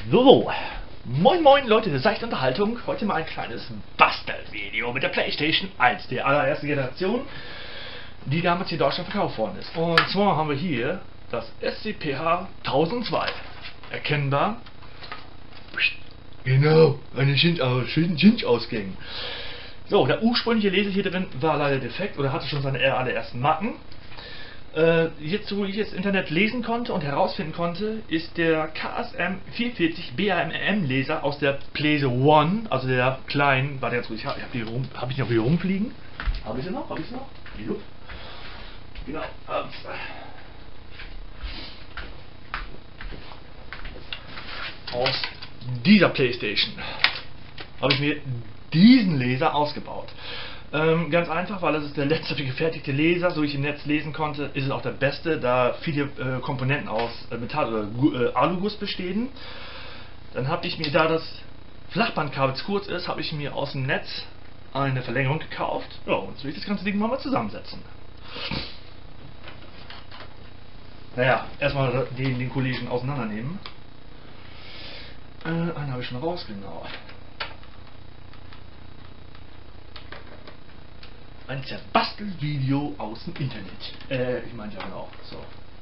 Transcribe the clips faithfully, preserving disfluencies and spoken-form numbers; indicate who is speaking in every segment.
Speaker 1: So, moin moin Leute der seichten Unterhaltung. Heute mal ein kleines Bastelvideo mit der PlayStation eins, der allerersten Generation, die damals in Deutschland verkauft worden ist. Und zwar haben wir hier das S C P H tausendzwei. Erkennbar. Genau, eine Schinch-Ausgänge. So, der ursprüngliche Laser hier drin war leider defekt oder hatte schon seine allerersten Macken. Äh, jetzt, wo ich das Internet lesen konnte und herausfinden konnte, ist der K S M vierundvierzig B A M M Laser aus der Playse One, also der kleinen, warte ganz ruhig, ich habe hab die, rum, hab ich noch hier rumfliegen? Habe ich sie noch? Habe ich sie noch? Jupp. Genau. Aus dieser Playstation habe ich mir diesen Laser ausgebaut. Ähm, ganz einfach, weil es ist der letzte gefertigte Laser, so ich im Netz lesen konnte, ist es auch der beste, da viele äh, Komponenten aus äh, Metall oder äh, Aluguss bestehen. Dann habe ich mir, da das Flachbandkabel zu kurz ist, habe ich mir aus dem Netz eine Verlängerung gekauft. Ja, und jetzt will ich das ganze Ding mal, mal zusammensetzen. Naja, erstmal den, den Kollegen auseinandernehmen. Äh, einen habe ich schon raus, genau. Ein Zerbastelvideo aus dem Internet. Äh, ich meine ja genau. So.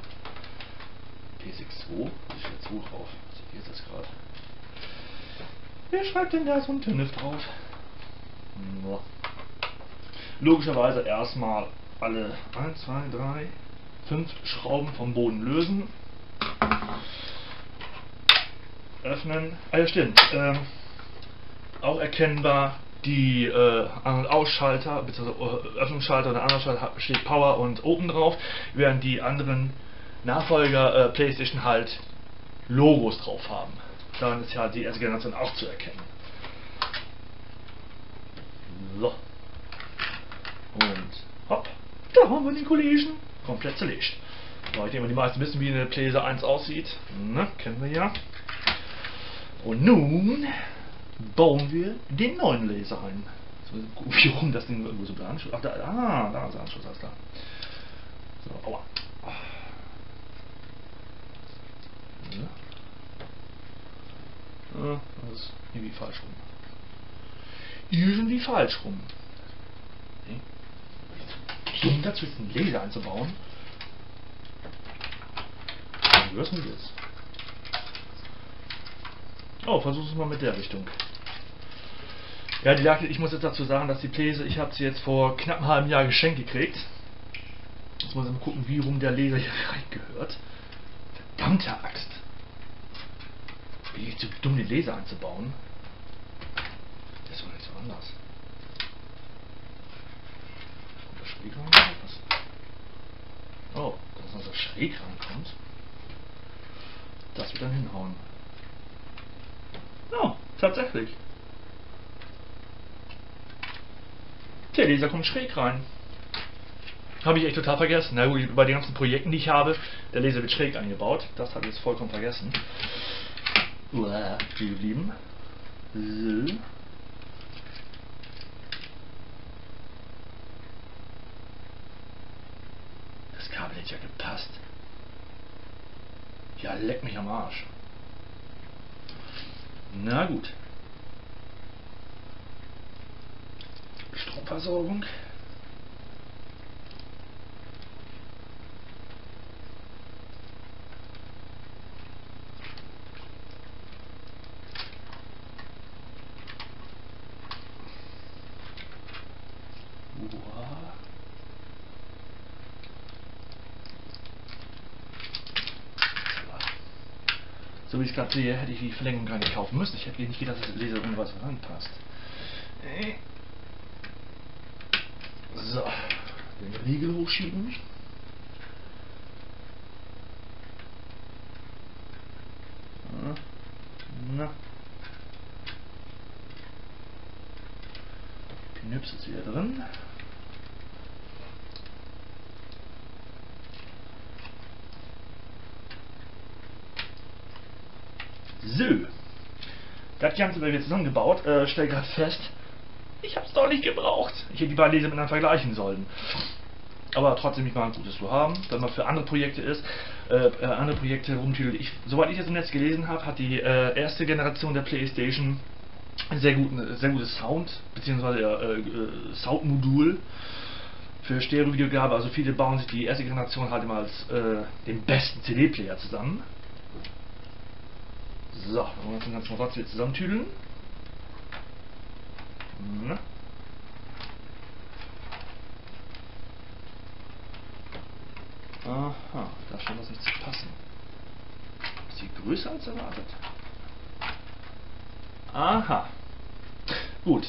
Speaker 1: P sechs zwei. Da steht zwei drauf. Was ist das gerade? Wer schreibt denn da so ein Tünnef drauf? No. Logischerweise erstmal alle eins, zwei, drei, fünf Schrauben vom Boden lösen. Öffnen. Ah ja, stimmt. Ähm, auch erkennbar. Die äh, An- und Ausschalter, bzw. Öffnungsschalter oder Anschalter steht Power und Open drauf, während die anderen Nachfolger äh, PlayStation halt Logos drauf haben. Daran ist ja die erste Generation auch zu erkennen. So. Und hopp, da haben wir den Kollegen komplett zerlegt. So, ich denke mal, die meisten wissen, wie eine PlayStation eins aussieht. Ne, kennen wir ja. Und nun bauen wir den neuen Laser ein. So, wie rum das Ding irgendwo so der Anschluss. Ach, da, ah, da ist der Anschluss, alles klar. So, aua. Ja. Ja, das ist irgendwie falsch rum. Irgendwie falsch rum. Okay. Dumm dazu ist einen Laser einzubauen. Wie hörst du jetzt? Oh, versuch es mal mit der Richtung. Ja, die lag, ich muss jetzt dazu sagen, dass die Playse, ich habe sie jetzt vor knapp einem halben Jahr geschenkt gekriegt. Jetzt muss ich mal gucken, wie rum der Laser hier reingehört. Verdammte Axt. Bin ich zu dumm, den Laser einzubauen? Das ist doch nicht so anders. Kommt das schräg rein oder was? Oh, dass man so schräg reinkommt. Das wird dann hinhauen. Ja, tatsächlich. Der Laser kommt schräg rein. Habe ich echt total vergessen. Na gut, bei den ganzen Projekten, die ich habe, der Laser wird schräg eingebaut. Das habe ich jetzt vollkommen vergessen. Uah, wie geblieben. So. Das Kabel hätte ja gepasst. Ja, leck mich am Arsch. Na gut. Stromversorgung. So wie ich es gerade sehe, hätte ich die Verlängerung gar nicht kaufen müssen. Ich hätte nicht gedacht, dass der Laser irgendwas ranpasst. So, den Riegel hochschieben. Na. Knips ist wieder drin. So. Das Ganze wird jetzt zusammengebaut. Äh, stell gerade fest, ich habe es doch nicht gebraucht. Ich hätte die beiden Laser miteinander vergleichen sollen. aber trotzdem nicht mal ein gutes zu haben, wenn man für andere Projekte ist, äh, äh, andere Projekte rumtüdelt. Ich, soweit ich es im Netz gelesen habe, hat die äh, erste Generation der PlayStation ein sehr, guten, sehr gutes Sound, beziehungsweise äh, äh, Soundmodul für Stereo-Videogabe. Also viele bauen sich die erste Generation halt immer als äh, den besten C D-Player zusammen. So, dann wollen wir uns den ganzen Rotz wieder zusammentüdeln. Na. Aha, da scheint das nicht zu passen. Ist die größer als erwartet? Aha. Gut.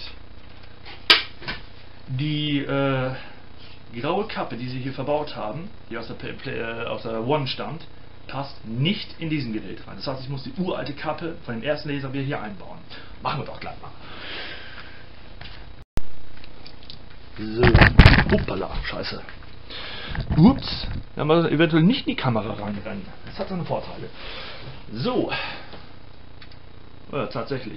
Speaker 1: Die äh, graue Kappe, die sie hier verbaut haben, die aus der, Play, Play, äh, aus der One stammt, passt nicht in diesen Gerät rein. Das heißt, ich muss die uralte Kappe von dem ersten Laser wieder hier einbauen. Machen wir doch gleich mal. So. Hoppala, scheiße. Ups. Da haben wir eventuell nicht in die Kamera reinrennen. Das hat seine Vorteile. So. Ja, tatsächlich.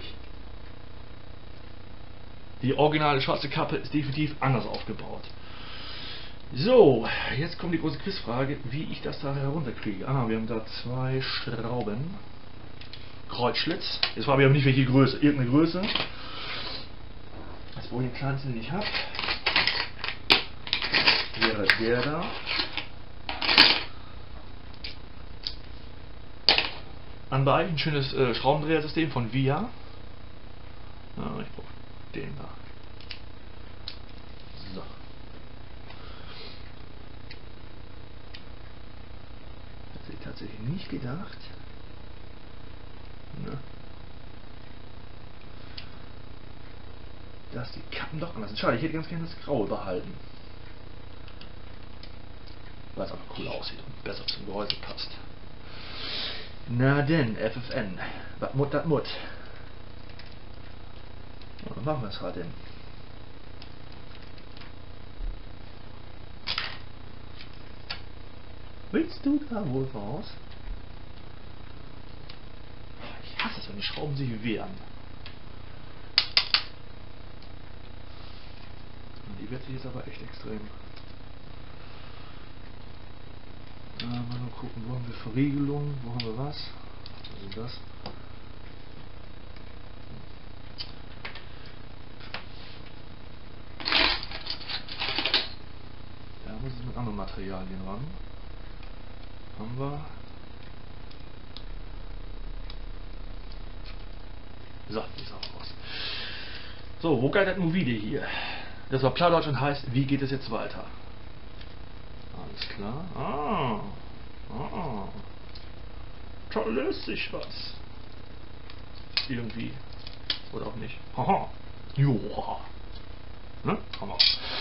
Speaker 1: Die originale schwarze Kappe ist definitiv anders aufgebaut. So, jetzt kommt die große Quizfrage, wie ich das da herunterkriege. Ah, wir haben da zwei Schrauben. Kreuzschlitz. Jetzt frage ich aber nicht, welche Größe. Irgendeine Größe. Das wohl den kleinsten, den ich habe. Wäre der da. Anbei ein schönes äh, Schraubendrehersystem von Via. Ah, ich brauche den da. So. Das hätte ich tatsächlich nicht gedacht. Ne? Dass die Kappen doch anders sind. Schade, ich hätte ganz gerne das Graue behalten. Weil es einfach cool aussieht und besser zum Gehäuse passt. Na denn, F F N. Was Mut, dat Mut. Ja, dann machen wir es halt denn. Willst du da wohl raus? Ich hasse es, wenn die Schrauben sich wehren. Die wird sich jetzt aber echt extrem. Äh, mal gucken, wo haben wir Verriegelung, wo haben wir was? Was ist das? Da muss es mit anderen Materialien ran. Haben wir. So, die ist auch raus. So, wo geht das nun wieder hier? Das war Plattdeutsch und heißt, wie geht es jetzt weiter? Alles klar. Ah. Ah. Da löst sich was. Irgendwie. Oder auch nicht. Haha. Joa. Ne? Hammer.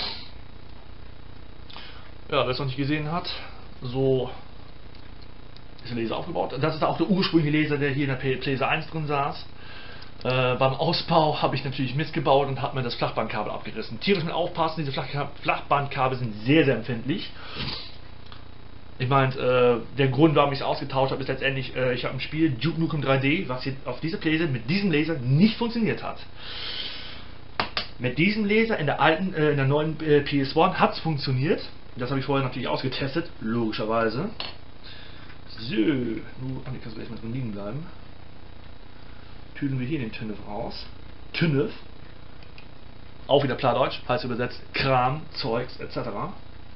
Speaker 1: Ja, wer es noch nicht gesehen hat, so ist der Laser aufgebaut. Das ist auch der ursprüngliche Laser, der hier in der PlayStation eins drin saß. Äh, beim Ausbau habe ich natürlich missgebaut und habe mir das Flachbandkabel abgerissen. Tierisch mit aufpassen, diese Flach Flachbandkabel sind sehr, sehr empfindlich. Ich meine, äh, der Grund, warum ich es ausgetauscht habe, ist letztendlich, äh, ich habe ein Spiel, Duke Nukem drei D, was jetzt auf dieser Playstation mit diesem Laser nicht funktioniert hat. Mit diesem Laser in der alten, äh, in der neuen äh, P S eins hat es funktioniert. Das habe ich vorher natürlich ausgetestet, logischerweise. So, nur, ach, ich kann so erstmal drin liegen bleiben. Tüdeln wir hier den Tünnef raus. Tünnef. Auch wieder Plattdeutsch, heißt übersetzt Kram, Zeugs, et cetera.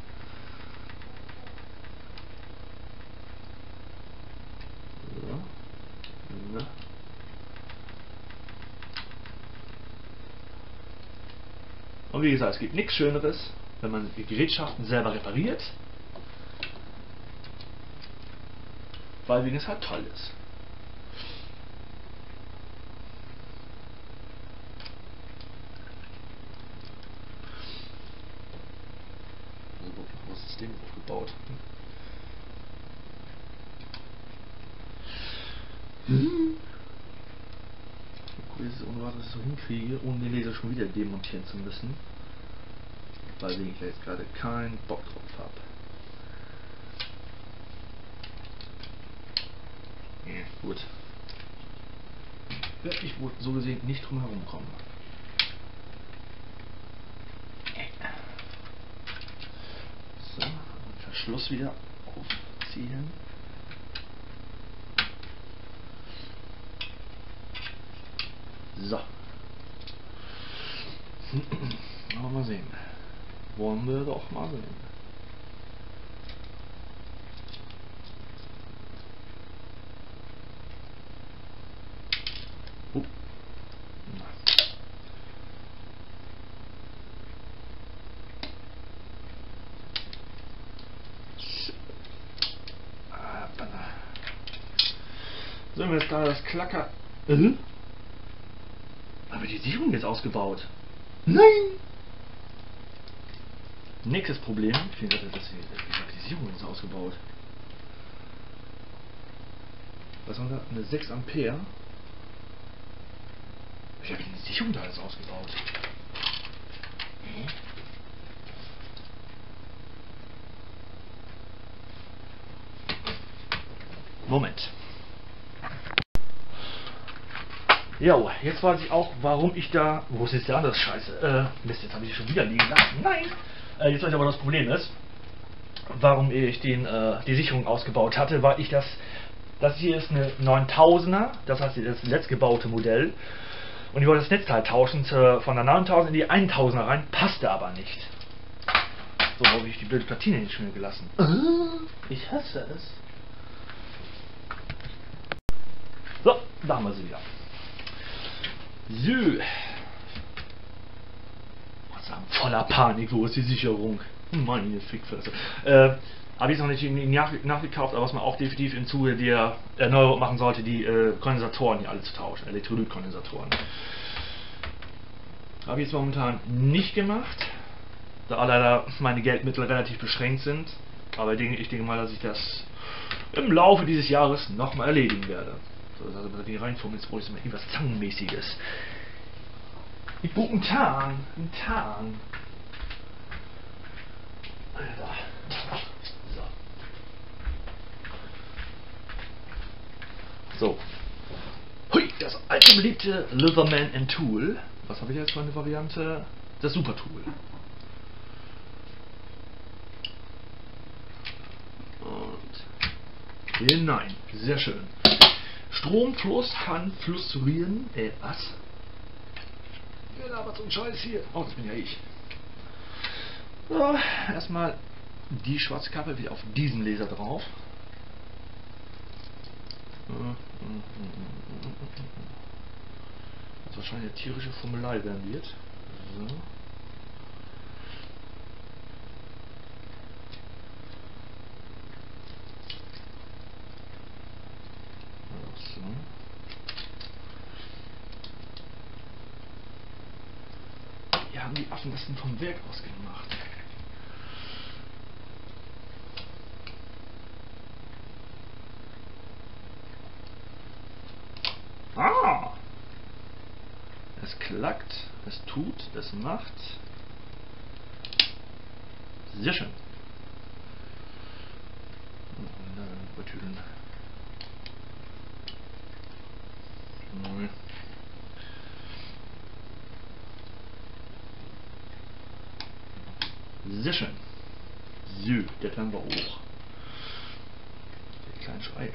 Speaker 1: So. Und wie gesagt, es gibt nichts Schöneres, wenn man die Gerätschaften selber repariert, weil wegen es halt toll ist. Das System aufgebaut. Hm. Cool, ist es ohne was ich so hinkriege, ohne den Laser schon wieder demontieren zu müssen. Weil ich jetzt gerade keinen Bock drauf habe. Ja, gut. Werde ich wohl so gesehen nicht drum herum kommen. So. Schluss wieder aufziehen. So. Mal sehen. Wollen wir doch mal sehen. Uh. So, haben wir jetzt da das Klacker. Äh? Aber die Sicherung jetzt ausgebaut. Nein! Nächstes Problem. Ich finde, das ist die Sicherung ist ausgebaut. Was haben wir da? Eine sechs Ampere. Ich habe die Sicherung da jetzt ausgebaut. Hä? Moment. Ja, jetzt weiß ich auch, warum ich da... Wo ist jetzt der andere Scheiße? Äh, Mist, jetzt habe ich die schon wieder liegen lassen. Nein! Äh, jetzt weiß ich aber, was das Problem ist. Warum ich den, äh, die Sicherung ausgebaut hatte, weil ich das... Das hier ist eine neuntausender, das heißt das letztgebaute Modell. Und ich wollte das Netzteil tauschen zu, von der neuntausend in die tausender rein, passte aber nicht. So habe ich die blöde Platine nicht schnell gelassen. Ich hasse es. So, da haben wir sie wieder. So. Was sagen, voller Panik, wo ist die Sicherung? Meine Fickfresse. Äh, habe ich noch nicht nach, nachgekauft, aber was man auch definitiv im Zuge der Erneuerung machen sollte, die äh, Kondensatoren hier alle zu tauschen, Elektrolytkondensatoren. Habe ich jetzt momentan nicht gemacht, da leider meine Geldmittel relativ beschränkt sind. Aber ich denke, ich denke mal, dass ich das im Laufe dieses Jahres nochmal erledigen werde. So, also die Reihenform, jetzt brauche ich mal irgendwas Zangenmäßiges. Ich brauche einen Tarn, einen Tarn. Alter. So. Hui, das alte beliebte Leatherman and Tool. Was habe ich jetzt für eine Variante? Das Super Tool. Und hinein. Sehr schön. Stromfluss kann flusturieren. Äh, was? Wer labert so ein Scheiß hier? Oh, das bin ja ich. So, erstmal die schwarze Kappe wieder auf diesen Laser drauf. Was wahrscheinlich eine tierische Fummelei werden wird. So. So. Ja, haben die Affen das denn vom Werk aus gemacht? Ah! Es klackt, es tut, es macht. Sehr schön. Übertüdeln. Sehr schön. So, der können wir hoch. Der kleine Schrei.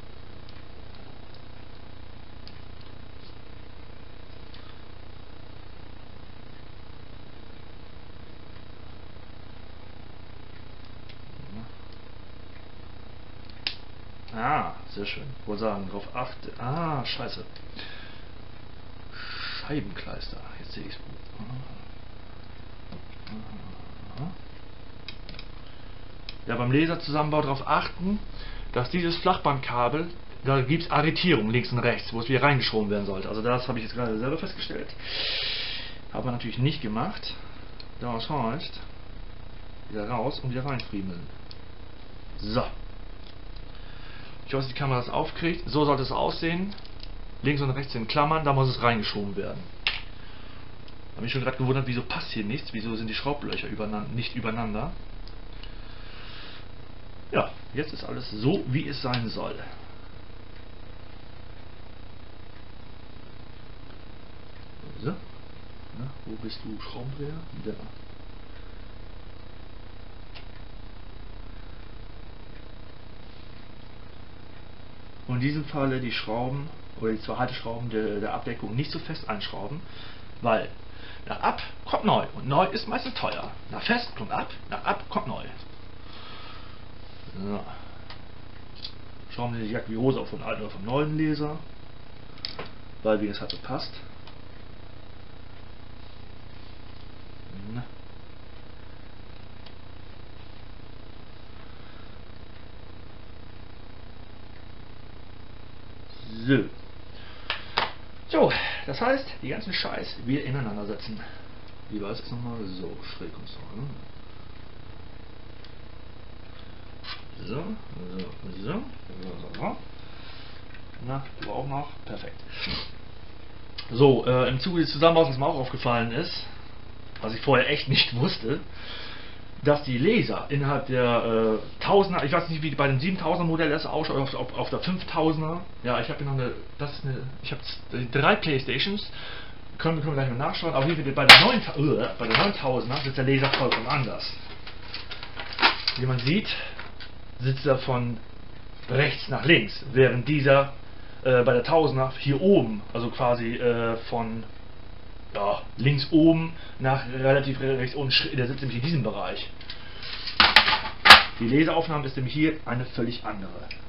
Speaker 1: Ah, sehr schön. Ich wollte sagen, drauf achte. Ah, scheiße. Scheibenkleister. Jetzt sehe ich es. Ja, beim Laserzusammenbau darauf achten, dass dieses Flachbandkabel, da gibt es Arretierung links und rechts, wo es wieder reingeschoben werden sollte. Also das habe ich jetzt gerade selber festgestellt. Haben wir natürlich nicht gemacht. Das heißt, wieder raus und wieder reinfriemeln. So. Ich weiß, die Kamera das aufkriegt. So sollte es aussehen. Links und rechts in Klammern, da muss es reingeschoben werden. Habe mich schon gerade gewundert, wieso passt hier nichts, wieso sind die Schraublöcher übereinander, nicht übereinander. Ja, jetzt ist alles so, wie es sein soll. So. Na, wo bist du, Schraubendreher? Da. und in diesem Falle die Schrauben oder die zwei Halteschrauben der, der Abdeckung nicht so fest einschrauben, weil nach ab kommt neu und neu ist meistens teuer. Nach fest kommt ab, nach ab kommt neu. So. Schrauben Sie die Jacke wie Hose auf vom alten oder vom neuen Laser, weil wie es halt so passt. Na. So. So, das heißt, die ganzen Scheiß wieder ineinander setzen. Wie war es jetzt nochmal? So, schräg und so. Ne? So, so, so, so, so. Na, du auch noch? Perfekt. So, äh, im Zuge des Zusammenbaus, was mir auch aufgefallen ist, was ich vorher echt nicht wusste, dass die Laser innerhalb der äh, Tausender, ich weiß nicht, wie bei dem siebentausender Modell das ausschaut, auf, auf, auf der fünftausender, ja, ich habe hier noch eine, das ist eine, ich habe drei Playstations, können wir, können wir gleich mal nachschauen, aber hier bei der, neun, äh, bei der neuntausender sitzt der Laser vollkommen anders. Wie man sieht, sitzt er von rechts nach links, während dieser äh, bei der tausender hier oben, also quasi äh, von ja, links oben nach relativ rechts unten, der sitzt nämlich in diesem Bereich. Die Laseraufnahme ist nämlich hier eine völlig andere.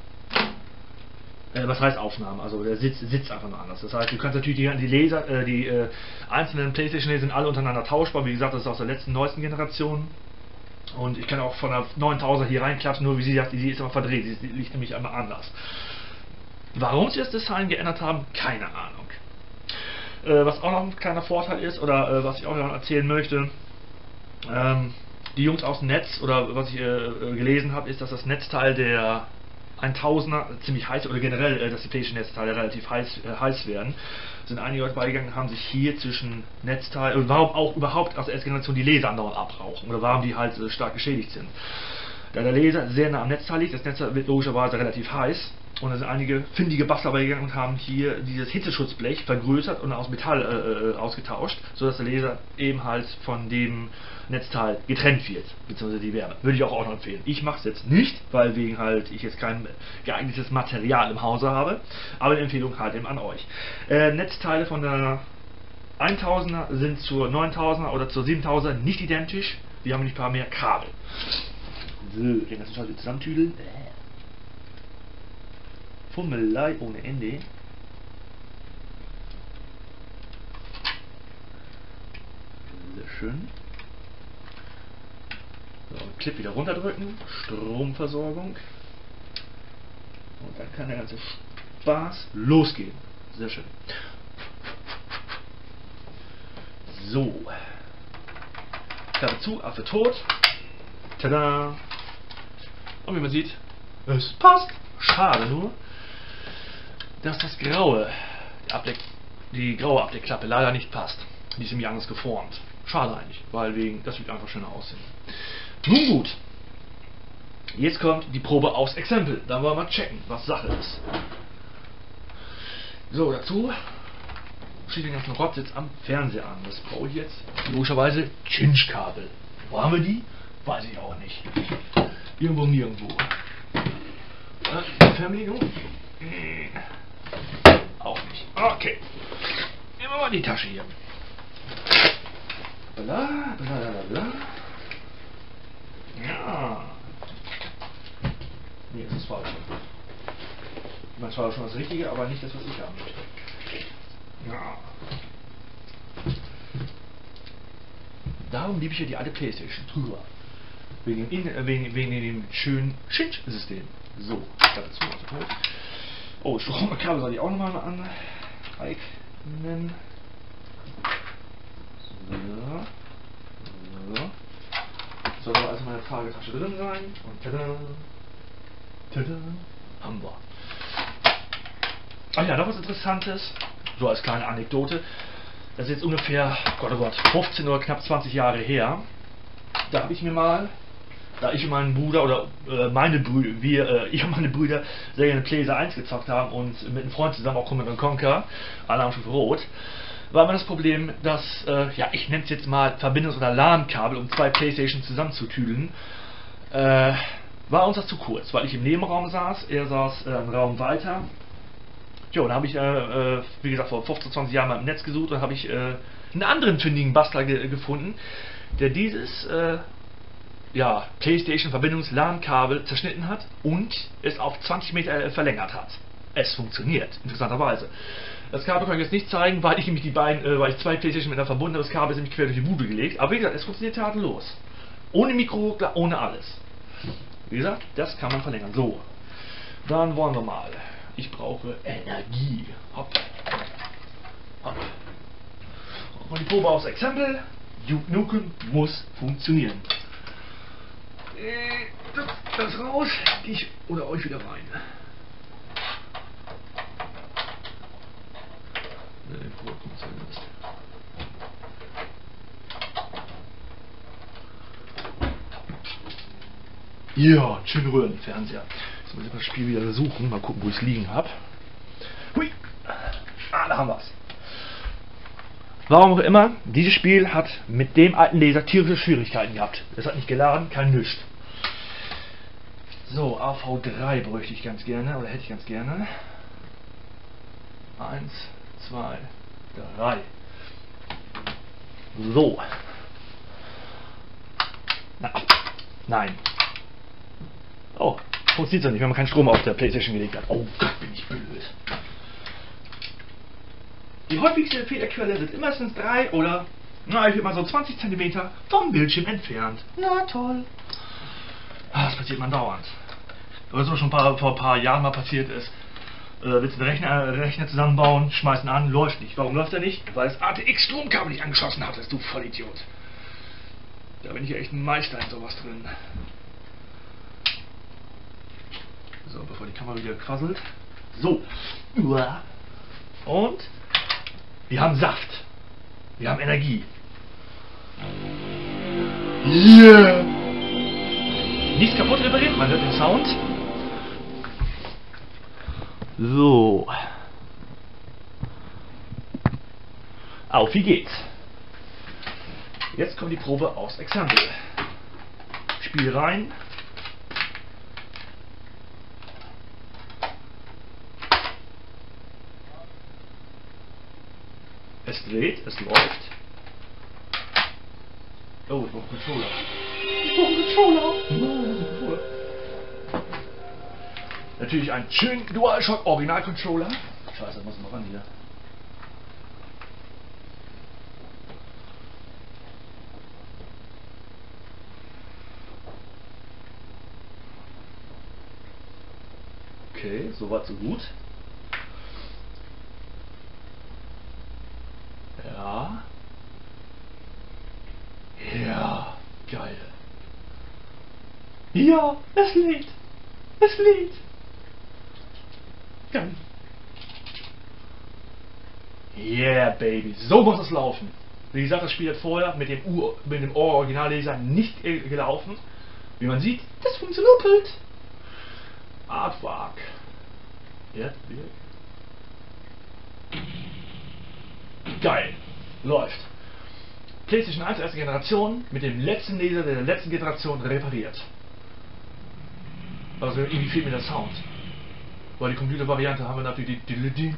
Speaker 1: Äh, was heißt Aufnahme? Also der Sitz sitzt einfach nur anders. Das heißt, du kannst natürlich die, die Laser, äh, die äh, einzelnen PlayStation Laser sind alle untereinander tauschbar. Wie gesagt, das ist aus der letzten, neuesten Generation. Und ich kann auch von der neuntausender hier reinklatschen, nur wie sie sagt, die ist aber verdreht, sie liegt nämlich einmal anders. Warum sie das Design geändert haben, keine Ahnung. Äh, was auch noch ein kleiner Vorteil ist, oder äh, was ich auch noch erzählen möchte, ähm, die Jungs aus dem Netz, oder was ich äh, gelesen habe, ist, dass das Netzteil der tausender ziemlich heiß, oder generell, äh, dass die PlayStation-Netzteile relativ heiß, äh, heiß werden. Sind einige Leute beigegangen, haben sich hier zwischen Netzteil, und warum auch überhaupt aus der ersten Generation die Laser andauernd abrauchen, oder warum die halt äh, stark geschädigt sind. Da der Laser sehr nah am Netzteil liegt, das Netzteil wird logischerweise relativ heiß. Und da sind einige findige Bastler gegangen und haben hier dieses Hitzeschutzblech vergrößert und aus Metall äh, ausgetauscht, sodass der Laser eben halt von dem Netzteil getrennt wird, beziehungsweise die Wärme. Würde ich auch, auch noch empfehlen. Ich mache es jetzt nicht, weil wegen halt ich jetzt kein geeignetes Material im Hause habe, aber die Empfehlung halt eben an euch. Äh, Netzteile von der tausender sind zur neuntausender oder zur siebentausender nicht identisch, die haben nämlich ein paar mehr Kabel. So, den ganzen Scheiß zusammentüdeln. Fummelei ohne Ende. Sehr schön. So, Clip wieder runterdrücken. Stromversorgung. Und dann kann der ganze Spaß losgehen. Sehr schön. So. Klappe zu, Affe tot. Tada! Und wie man sieht, es passt. Schade nur, dass das graue, die, Abdeck, die graue Abdeckklappe leider nicht passt. Die ist nämlich anders geformt. Schade eigentlich, weil wegen, das wird einfach schöner aussehen. Nun gut, jetzt kommt die Probe aufs Exempel. Da wollen wir mal checken, was Sache ist. So, dazu schließe ich den ganzen Rotz jetzt am Fernseher an. Das brauche ich jetzt. Logischerweise Cinch-Kabel. Wo haben wir die? Weiß ich auch nicht. Irgendwo nirgendwo. Die Fernbedienung? Auch nicht. Okay. Nehmen wir mal die Tasche hier. Bla, bla, bla, bla. Ja. Nee, das ist falsch. Das war schon das Richtige, aber nicht das, was ich haben möchte. Ja. Darum liebe ich ja die alte PlayStation drüber. Wegen, in, äh, wegen, wegen dem schönen Cinch-System. So, dazu also. Oh, Stromkabel soll ich auch nochmal an eignen. So. So. Soll aber also meine Tragetasche drin sein. Und tada! Tada! Haben wir. Ach ja, noch was Interessantes. So als kleine Anekdote. Das ist jetzt ungefähr, Gott oh Gott, fünfzehn oder knapp zwanzig Jahre her. Da habe ich mir mal, da ich und mein Bruder oder äh, meine Brüder, wir, äh, ich und meine Brüder sehr gerne PlayStation eins gezockt haben und mit einem Freund zusammen auch Command and Conquer, Alarmstufe Rot, war immer das Problem, dass, äh, ja, ich nenne es jetzt mal Verbindungs- oder LAN-Kabel, um zwei Playstations zusammenzutüdeln, äh, war uns das zu kurz, weil ich im Nebenraum saß, er saß äh, einen Raum weiter. Jo, dann habe ich, äh, äh, wie gesagt, vor fünfzehn, zwanzig Jahren mal im Netz gesucht und habe ich äh, einen anderen findigen Bastler ge gefunden, der dieses äh, ja, PlayStation-Verbindungs-LAN-Kabel zerschnitten hat und es auf zwanzig Meter äh, verlängert hat. Es funktioniert, interessanterweise. Das Kabel kann ich jetzt nicht zeigen, weil ich nämlich die beiden, äh, weil ich zwei PlayStation miteinander verbunden habe. Das Kabel ist nämlich quer durch die Bude gelegt. Aber wie gesagt, es funktioniert tadellos. Ohne Mikro, klar, ohne alles. Wie gesagt, das kann man verlängern. So, dann wollen wir mal. Ich brauche Energie. Hopp. Hopp. Und die Probe aufs Exempel. Duke Nukem muss funktionieren. Äh, das, das raus. Ich oder euch wieder rein. Ne, Probe kommt zuerst. Ja, einen schönen Röhrenfernseher. Jetzt muss ich das Spiel wieder suchen, mal gucken, wo ich es liegen habe. Hui! Ah, da haben wir es. Warum auch immer, dieses Spiel hat mit dem alten Laser tierische Schwierigkeiten gehabt. Es hat nicht geladen, kein nichts. So, A V drei bräuchte ich ganz gerne, oder hätte ich ganz gerne. Eins, zwei, drei. So. Na, nein. Oh, funktioniert so nicht, wenn man keinen Strom auf der PlayStation gelegt hat. Oh Gott, bin ich blöd. Die häufigste Fehlerquelle sind immerhin drei oder, na, ich würde mal so zwanzig Zentimeter vom Bildschirm entfernt. Na toll. Ah, das passiert man dauernd. Was mir schon ein paar, vor ein paar Jahren mal passiert ist. Äh, willst du den Rechner, Rechner zusammenbauen, schmeißen an, läuft nicht. Warum läuft er nicht? Weil das A T X-Stromkabel nicht angeschlossen hattest, du Vollidiot. Da bin ich ja echt ein Meister in sowas drin. So, bevor die Kamera wieder quasselt. So. Und wir haben Saft. Wir haben Energie. Yeah. Nichts kaputt repariert, man hört den Sound. So. Auf wie geht's? Jetzt kommt die Probe aufs Exempel. Spiel rein. Es dreht, es läuft. Oh, ich brauche einen Controller. Ich brauche einen Controller. Natürlich einen schönen DualShock Original Controller. Scheiße, muss mal ran hier. Okay, soweit so gut. Ja. Ja, geil. Ja, es lädt. Es lädt. Geil. Yeah, baby. So muss es laufen. Wie gesagt, das Spiel hat vorher mit dem, Ur mit dem Originalleser nicht äh, gelaufen. Wie man sieht, das funktioniert. Artwork. Ja, geil. Läuft. PlayStation eins erste Generation mit dem letzten Laser der letzten Generation repariert. Also irgendwie fehlt mir der Sound. Weil die Computervariante haben wir natürlich die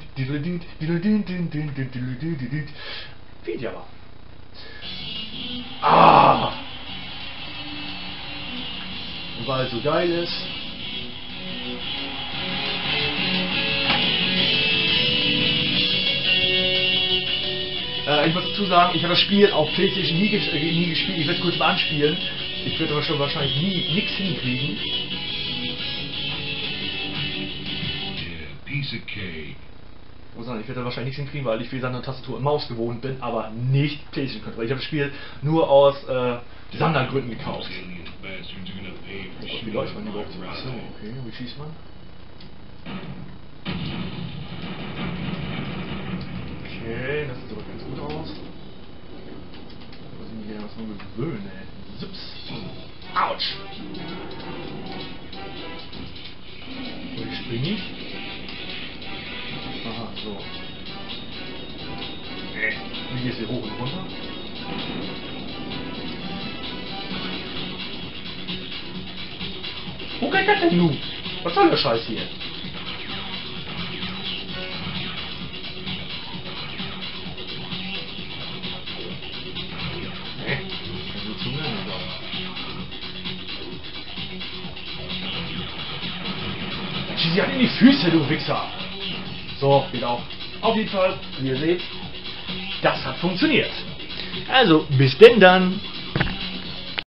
Speaker 1: fehlt ja aber. Ah! Und weil es so geil ist. Äh, ich muss dazu sagen, ich habe das Spiel auf PlayStation nie, ges äh, nie gespielt. Ich werde es kurz mal anspielen. Ich werde aber schon wahrscheinlich nie nichts hinkriegen.
Speaker 2: Piece of cake.
Speaker 1: Ich muss sagen, ich werde da wahrscheinlich nichts hinkriegen, weil ich wie gesagt eine Tastatur und Maus gewohnt bin, aber nicht PlayStation Controller. Ich habe das Spiel nur aus äh, Sammlergründen gekauft. Wie läuft man überhaupt so? Achso, okay, wie schießt man? Okay, das sieht aber ganz gut aus. Da muss ich mich ja was nur gewöhnen, ey. Sips. Autsch! Wo springe ich? Aha, so. Wie gehst du hier hoch und runter? Wo geht das denn nun? Was soll der Scheiß hier? Nee, das wird zu mehr, Sie hat in die Füße, du Wichser! So, geht auch. Auf jeden Fall, wie ihr seht, das hat funktioniert. Also, bis denn dann!